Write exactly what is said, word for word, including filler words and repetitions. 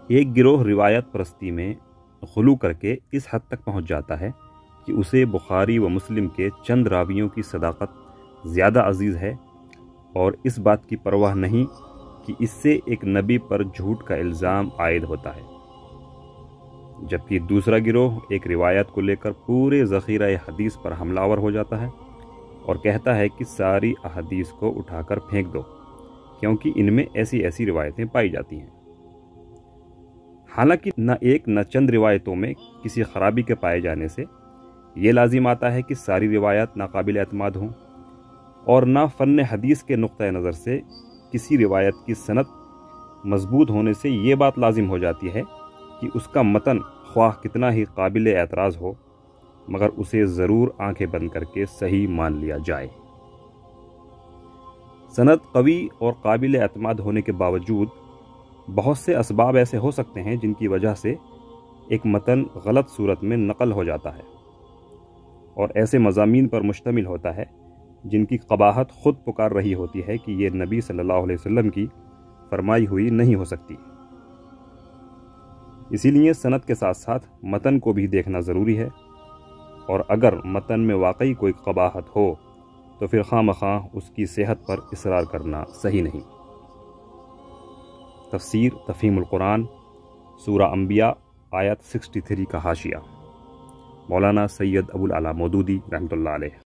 ایک گروہ روایت پرستی میں غلو کر کے اس حد تک پہنچ جاتا ہے کہ اسے بخاری و مسلم کے چند راویوں کی صداقت زیادہ عزیز ہے اور اس بات کی پرواہ نہیں کہ اس سے ایک نبی پر جھوٹ کا الزام عائد ہوتا ہے، جبکہ دوسرا گروہ ایک روایت کو لے کر پورے ذخیرہ حدیث پر حملہ آور ہو جاتا ہے اور کہتا ہے کہ ساری احادیث کو اٹھا کر پھینک دو کیونکہ ان میں ایسی ایسی روایتیں پائی جاتی ہیں۔ حالانکہ نہ ایک نہ چند روایتوں میں کسی خرابی کے پائے جانے سے یہ لازم آتا ہے کہ ساری روایات ناقابل اعتماد ہوں، اور نہ فن حدیث کے نقطہ نظر سے کسی روایت کی سند مضبوط ہونے سے یہ بات لازم ہو جاتی ہے کہ اس کا متن خواہ کتنا ہی قابل اعتراض ہو مگر اسے ضرور آنکھیں بند کر کے صحیح مان لیا جائے۔ سند قوی اور قابل اعتماد ہونے کے باوجود بہت سے اسباب ایسے ہو سکتے ہیں جن کی وجہ سے ایک متن غلط صورت میں نقل ہو جاتا ہے اور ایسے مضامین پر مشتمل ہوتا ہے جن کی قباحت خود پکار رہی ہوتی ہے کہ یہ نبی صلی اللہ علیہ وسلم کی فرمائی ہوئی نہیں ہو سکتی۔ اسی لیے سند کے ساتھ ساتھ متن کو بھی دیکھنا ضروری ہے، اور اگر متن میں واقعی کوئی قباحت ہو تو پھر خواہ مخواہ اس کی صحت پر اصرار کرنا صحیح نہیں۔ تفسیر تفہیم القرآن سورہ انبیاء آیت تریسٹھ کا حاشیہ، مولانا سید ابو العلا مودودی رحمۃ اللہ علیہ۔